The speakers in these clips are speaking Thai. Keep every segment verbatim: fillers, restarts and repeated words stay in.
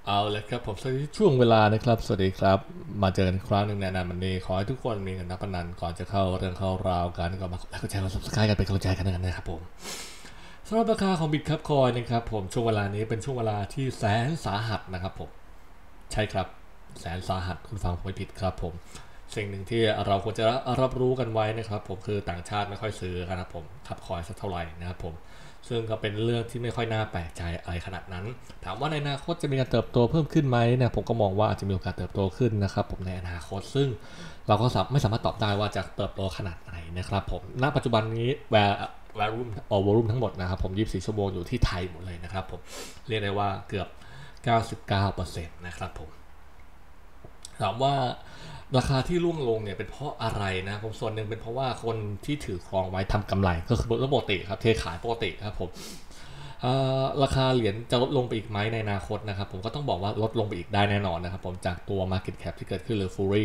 เอาเลยครับผมสวัสดีช่วงเวลานะครับสวัสดีครับมาเจอกันอีกครั้งหนึ่งในนานวันนี้ขอให้ทุกคนมีเงินนับพนันก่อนจะเข้าเรื่องเข้าราวกันก็มาแล้วก็แชร์กันซับสไครต์กันเป็นกำลังใจกันนะครับผมสำหรับราคาของบิตครับคอยนะครับผมช่วงเวลานี้เป็นช่วงเวลาที่แสนสาหัสนะครับผมใช่ครับแสนสาหัสคุณฟังผมไม่ผิดครับผมสิ่งหนึ่งที่เราควรจะรับรู้กันไว้นะครับผมคือต่างชาติไม่ค่อยซื้อกันนะครับผมคับคอยสักเท่าไหร่นะครับผมซึ่งก็เป็นเรื่องที่ไม่ค่อยน่าแปลกใจอะไรขนาดนั้นถามว่าในอนาคตจะมีการเติบโตเพิ่มขึ้นไหมเนี่ยผมก็มองว่าอาจจะมีโอกาสเติบโตขึ้นนะครับผมในอนาคตซึ่งเราก็ไม่สามารถตอบได้ว่าจะเติบโตขนาดไหนนะครับผมณปัจจุบันนี้แวร์แวร์รุ่มออวอลุ่มทั้งหมดนะครับผมยี่สิบสี่ชั่วโมงอยู่ที่ไทยหมดเลยนะครับผมเรียกได้ว่าเกือบ เก้าสิบเก้าเปอร์เซ็นต์ นะครับผมถามว่าราคาที่ร่วงลงเนี่ยเป็นเพราะอะไรนะผมส่วนหนึ่งเป็นเพราะว่าคนที่ถือครองไว้ทำกำไรก็คือปกติครับเทขายปกติครับผมราคาเหรียญจะลดลงไปอีกไหมในอนาคตนะครับผมก็ต้องบอกว่าลดลงไปอีกได้แน่นอนนะครับผมจากตัว Market Cap ที่เกิดขึ้นหรือ Fury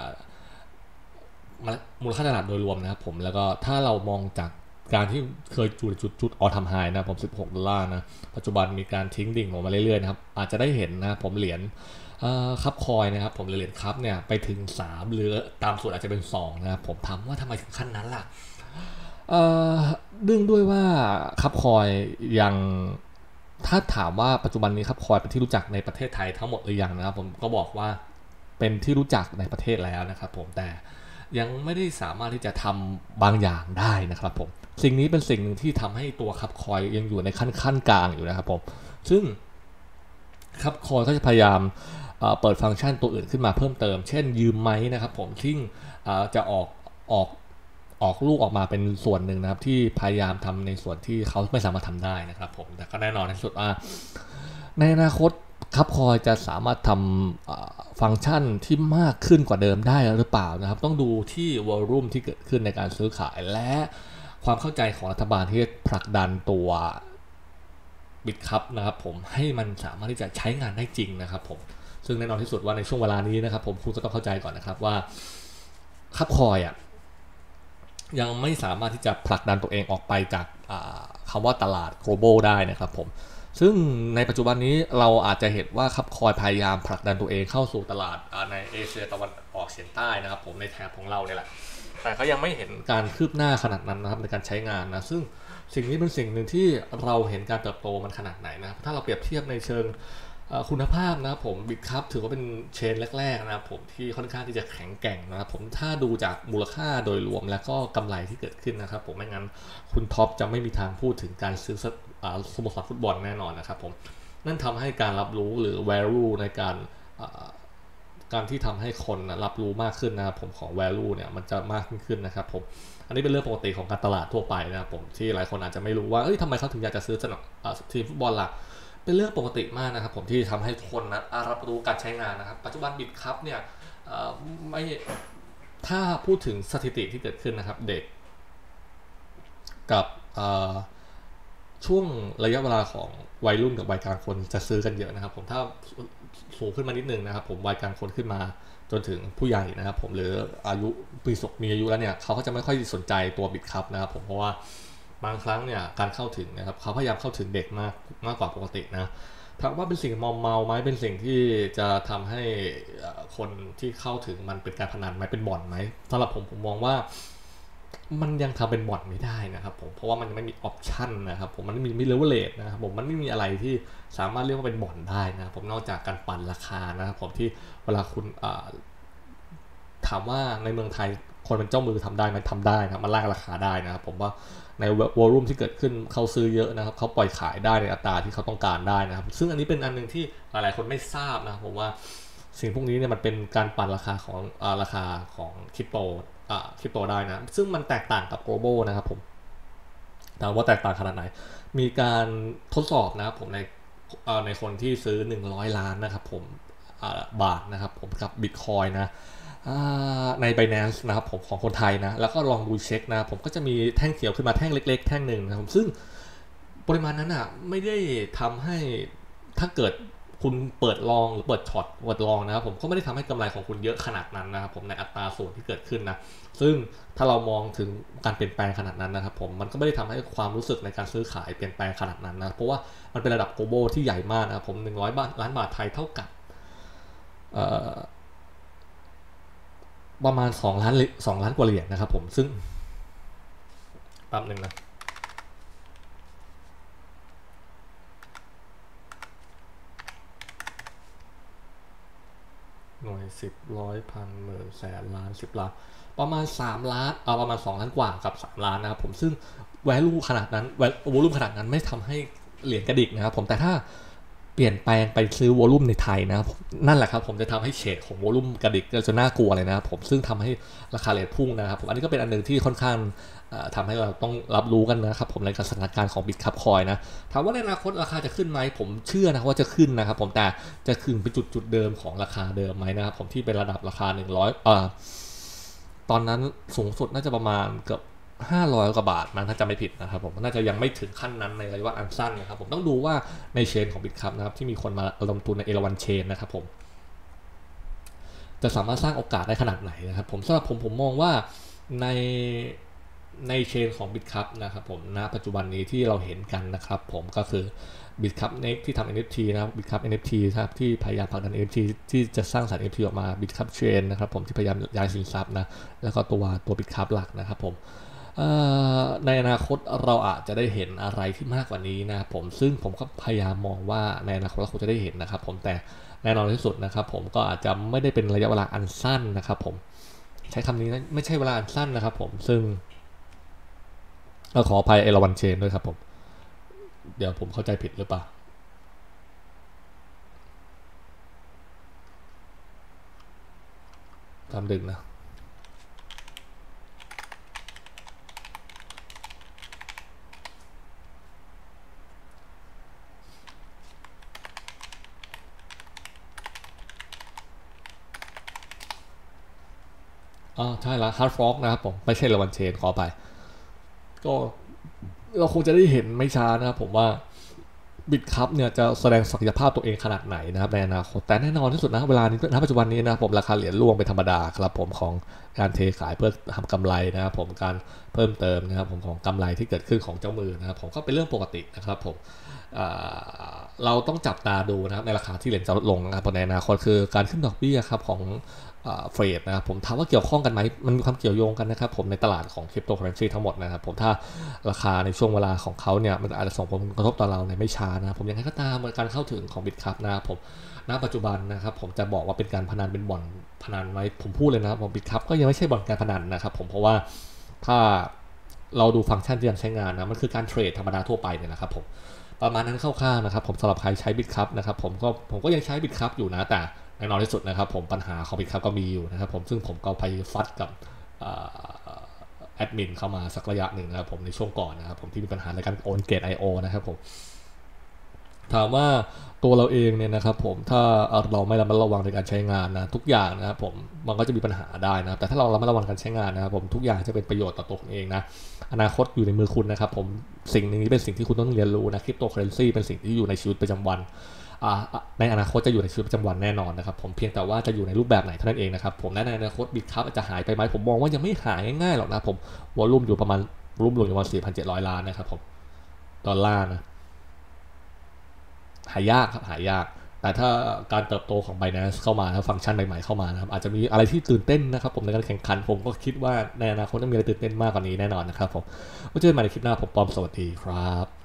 มูลค่าตลาดโดยรวมนะครับผมแล้วก็ถ้าเรามองจากการที่เคยจุดจุดจุดออทำไฮนะผมสิบหกดอลลาร์นะปัจจุบันมีการทิ้งดิ่งลงมาเรื่อยๆนะครับอาจจะได้เห็นนะผมเหรียญคับคอยนะครับผมเหรียญคับเนี่ยไปถึงสามหรือตามส่วนอาจจะเป็นสองนะครับผมถามว่าทำไมถึงขั้นนั้นล่ะเรื่องด้วยว่าคับคอยยังถ้าถามว่าปัจจุบันนี้คับคอยเป็นที่รู้จักในประเทศไทยทั้งหมดหรือยังนะครับผมก็บอกว่าเป็นที่รู้จักในประเทศแล้วนะครับผมแต่ยังไม่ได้สามารถที่จะทำบางอย่างได้นะครับผมสิ่งนี้เป็นสิ่งหนึ่งที่ทำให้ตัวคับคอยยังอยู่ในขั้นขั้นกลางอยู่นะครับผมซึ่งคับคอยก็จะพยายามเปิดฟังก์ชันตัวอื่นขึ้นมาเพิ่มเติมเช่นยืมไหมนะครับผมที่จะออกออกออกลูกออกมาเป็นส่วนหนึ่งนะครับที่พยายามทำในส่วนที่เขาไม่สามารถทำได้นะครับผมแต่ก็แน่นอนที่สุดว่าในอนาคตคับคอยจะสามารถทำฟังก์ชันที่มากขึ้นกว่าเดิมได้หรือเปล่านะครับต้องดูที่วอลลุ่มที่เกิดขึ้นในการซื้อขายและความเข้าใจของรัฐบาลที่ผลักดันตัวบิตคัพนะครับผมให้มันสามารถที่จะใช้งานได้จริงนะครับผมซึ่งแน่นอนที่สุดว่าในช่วงเวลานี้นะครับผมคุณก็ต้องเข้าใจก่อนนะครับว่าคับคอยอ่ะยังไม่สามารถที่จะผลักดันตัวเองออกไปจากคำว่าตลาด global ได้นะครับผมซึ่งในปัจจุบันนี้เราอาจจะเห็นว่าคับคอยพยายามผลักดันตัวเองเข้าสู่ตลาดในเอเชียตะวันออกเฉียงใต้นะครับผมในแถบของเราเนี่ยแหละแต่ก็ยังไม่เห็นการคืบหน้าขนาดนั้นนะครับในการใช้งานนะซึ่งสิ่งนี้เป็นสิ่งหนึ่งที่เราเห็นการเติบโตมันขนาดไหนนะครับถ้าเราเปรียบเทียบในเชิงคุณภาพนะครับผมบิตคัพถือว่าเป็นเชนแรกๆนะครับผมที่ค่อนข้างที่จะแข็งแกร่งนะครับผมถ้าดูจากมูลค่าโดยรวมและก็กำไรที่เกิดขึ้นนะครับผมไม่งั้นคุณท็อปจะไม่มีทางพูดถึงการซื้อสโมสรฟุตบอลแน่นอนนะครับผมนั่นทำให้การรับรู้หรือ value ในการการที่ทำให้คนรับรู้มากขึ้นนะครับผมของ value เนี่ยมันจะมากขึ้นนะครับผมอันนี้เป็นเรื่องปกติของการตลาดทั่วไปนะครับผมที่หลายคนอาจจะไม่รู้ว่าเอ้ยทำไมเขาถึงอยากจะซื้อสนับทีมฟุตบอลล่ะเป็นเรื่องปกติมากนะครับผมที่ทำให้คนนะรับรู้การใช้งานนะครับปัจจุบันบิตคัพเนี่ยไม่ถ้าพูดถึงสถิติที่เกิดขึ้นนะครับเด็กกับช่วงระยะเวลาของวัยรุ่นกับวัยกลางคนจะซื้อกันเยอะนะครับผมถ้าสูงขึ้นมานิดนึงนะครับผมวัยกลางคนขึ้นมาจนถึงผู้ใหญ่นะครับผมหรืออายุปีศกมีอายุแล้วเนี่ยเขาก็จะไม่ค่อยสนใจตัวบิตคัพนะครับผมเพราะว่าบางครั้งเนี่ยการเข้าถึงนะครับเขาพยายามเข้าถึงเด็กมากมากกว่าปกตินะถามว่าเป็นสิ่งมอมเมาไหมเป็นสิ่งที่จะทำให้คนที่เข้าถึงมันเป็นการพนันไหมเป็นบ่อนไหมสำหรับผมผมมองว่ามันยังทำเป็นบ่อนไม่ได้นะครับผมเพราะว่ามันไม่มีออปชันนะครับผมมันไม่มีไม่เลเวลเลทนะครับผมมันไม่มีอะไรที่สามารถเรียกว่าเป็นบ่อนได้นะผมนอกจากการปั่นราคานะครับผมที่เวลาคุณถามว่าในเมืองไทยคนเป็นเจ้ามือทำได้ไหมทำได้นะมันล่างราคาได้นะครับผมว่าในวอลลุ่มที่เกิดขึ้นเขาซื้อเยอะนะครับเขาปล่อยขายได้ในอัตราที่เขาต้องการได้นะครับซึ่งอันนี้เป็นอันนึงที่หลายๆคนไม่ทราบนะผมว่าสิ่งพวกนี้เนี่ยมันเป็นการปั่นราคาของราคาของคริปโตคริปโตได้นะซึ่งมันแตกต่างกับ global นะครับผมถามว่าแตกต่างขนาดไหนมีการทดสอบนะครับผมในในคนที่ซื้อหนึ่งร้อยล้านนะครับผมบาทนะครับผมกับ Bitcoin นะใน Binance นะครับผมของคนไทยนะแล้วก็ลองดูเช็คนะผมก็จะมีแท่งเขียวขึ้นมาแท่งเล็กๆแท่งหนึ่งนะครับซึ่งปริมาณนั้นอ่ะไม่ได้ทำให้ถ้าเกิดคุณเปิดลองหรือเปิดช็อตเปิดลองนะครับผมก็ไม่ได้ทำให้กำไรของคุณเยอะขนาดนั้นนะครับผมในอัตราส่วนที่เกิดขึ้นนะซึ่งถ้าเรามองถึงการเปลี่ยนแปลงขนาดนั้นนะครับผมมันก็ไม่ได้ทำให้ความรู้สึกในการซื้อขายเปลี่ยนแปลงขนาดนั้นนะเพราะว่ามันเป็นระดับ global ที่ใหญ่มากนะครับผมหนึ่งร้อยล้านบาทไทยเท่ากับประมาณสองล้านสองล้านกว่าเหรียญนะครับผมซึ่งแป๊บนึงนะหน่วยสิบร้อยพันหมื่นแสนล้านสิบล้านประมาณสามล้านเอาประมาณสองล้านกว่ากับสามล้านนะครับผมซึ่ง value ขนาดนั้น volume ขนาดนั้นไม่ทำให้เหรียญกระดิกนะครับผมแต่ถ้าเปลี่ยนแปลงไปซื้อวอลุ่มในไทยนะครับนั่นแหละครับผมจะทำให้เฉดของวอลุ่มกระดิกจะน่ากลัวเลยนะครับผมซึ่งทำให้ราคาเหรียญพุ่งนะครับผมอันนี้ก็เป็นอันนึงที่ค่อนข้างทำให้เราต้องรับรู้กันนะครับผมในสถานการณ์ของ Bitcup Coin นะถามว่าในอนาคตราคาจะขึ้นไหมผมเชื่อนะว่าจะขึ้นนะครับผมแต่จะขึ้นไปจุดจุดเดิมของราคาเดิมไหมนะครับผมที่เป็นระดับราคาหนึ่งร้อยอ่าตอนนั้นสูงสุดน่าจะประมาณเกือบห้าร้อยกว่าบาทมันถ้าจะไม่ผิดนะครับผมน่าจะยังไม่ถึงขั้นนั้นในระยะอันสั้นนะครับผมต้องดูว่าในเชนของ Bitcup นะครับที่มีคนมาลงทุนในเอราวัณเชนนะครับผมจะสามารถสร้างโอกาสได้ขนาดไหนนะครับผมสำหรับผมผมมองว่าในในเชนของ Bitcup นะครับผมณปัจจุบันนี้ที่เราเห็นกันนะครับผมก็คือ Bitcup Next ที่ทำ เอ็น เอฟ ที นะครับ Bitcup เอ็น เอฟ ที ครับที่พยายามผลักดัน เอ็น เอฟ ที ที่จะสร้างสรรค์ เอ็น เอฟ ที ออกมา Bitcup Chain นะครับผมที่พยายามย้ายสินทรัพย์นะแล้วก็ตัวตัว Bitcup หลักนะครับผมในอนาคตเราอาจจะได้เห็นอะไรที่มากกว่านี้นะครับผมซึ่งผมก็พยายามมองว่าในอนาคตเราคงจะได้เห็นนะครับผมแต่แน่นอนที่สุดนะครับผมก็อาจจะไม่ได้เป็นระยะเวลาอันสั้นนะครับผมใช้คำนี้นะไม่ใช่เวลาอันสั้นนะครับผมซึ่งเราขออภัยเอราวัณเชนด้วยครับผมเดี๋ยวผมเข้าใจผิดหรือเปล่าตามดึงนะอ๋อใช่ละฮาร์ดฟ็อกนะครับผมไม่ใช่เอราวัณเชนขอไปก็เราคงจะได้เห็นไม่ช้านะครับผมว่า Bitcup เนี่ยจะแสดงศักยภาพตัวเองขนาดไหนนะครับในอนาคตแต่แน่นอนที่สุดนะเวลานี้ณปัจจุบันนี้นะครับผมราคาเหรียญร่วงเป็นธรรมดาครับผมของการเทขายเพื่อทำกำไรนะครับผมการเพิ่มเติมนะครับผมของกำไรที่เกิดขึ้นของเจ้ามือนะครับผมก็เป็นเรื่องปกตินะครับผมเราต้องจับตาดูนะครับในราคาที่เหรียญจะลดลงนะครับในอนาคตคือการขึ้นดอกเบี้ยครับของเฟรดนะครับผมถามว่าเกี่ยวข้องกันไหมมันมีความเกี่ยวโยงกันนะครับผมในตลาดของคริปโตเคอเรนซีทั้งหมดนะครับผมถ้าราคาในช่วงเวลาของเขาเนี่ยมันอาจจะส่งผลกระทบต่อเราในไม่ช้านะผมยังไงก็ตามการเข้าถึงของ Bitcup นะครับผมณปัจจุบันนะครับผมจะบอกว่าเป็นการพนันเป็นบ่อนพนันไหมผมพูดเลยนะครับผม Bitcup ก็ยังไม่ใช่บ่อนการพนันนะครับผมเพราะว่าถ้าเราดูฟังก์ชันที่ยังใช้งานนะมันคือการเทรดธรรมดาทั่วไปเนี่ยนะครับผมประมาณนั้นคร่าวๆนะครับผมสำหรับใครใช้ Bitcup นะครับผมก็ผมก็ยังใช้ Bitcup อยู่นะแต่แน่นอนที่สุดนะครับผมปัญหาของ Bitcup ก็มีอยู่นะครับผมซึ่งผมก็ไปฟัดกับแอดมินเข้ามาสักระยะหนึ่งนะครับผมในช่วงก่อนนะครับผมที่มีปัญหาในการโอนเกต ไอ โอ นะครับผมถามว่าตัวเราเองเนี่ยนะครับผมถ้าเราไม่ระมัดระวังในการใช้งานนะทุกอย่างนะครับผมมันก็จะมีปัญหาได้นะแต่ถ้าเราระมัดระวังการใช้งานนะครับผมทุกอย่างจะเป็นประโยชน์ต่อตัวคุณเองนะอนาคตอยู่ในมือคุณนะครับผมสิ่งนี้เป็นสิ่งที่คุณต้องเรียนรู้นะคริปโตเคอเรนซีเป็นสิ่งที่อยู่ในชีวิตประจำวันในอนาคตจะอยู่ในชีวิตประจำวันแน่นอนนะครับผมเพียงแต่ว่าจะอยู่ในรูปแบบไหนเท่านั้นเองนะครับผมและในอนาคต Bitcup จะหายไปไหมผมมองว่ายังไม่หายง่ายๆหรอกนะผมวอลุ่มอยู่ประมาณวอลุ่มรวมอยู่ประมาณ สี่พันเจ็ดร้อย ล้านนะครับผมดอลลาร์นะหายากครับหายากแต่ถ้าการเติบโตของ Binance เข้ามาแล้วฟังก์ชันใหม่ๆเข้ามานะครับอาจจะมีอะไรที่ตื่นเต้นนะครับผมในการแข่งขันผมก็คิดว่าในอนาคตจะมีอะไรตื่นเต้นมากกว่านี้แน่นอนนะครับผมไว้เจอกันใหม่ในคลิปหน้าผมปอมสวัสดีครับ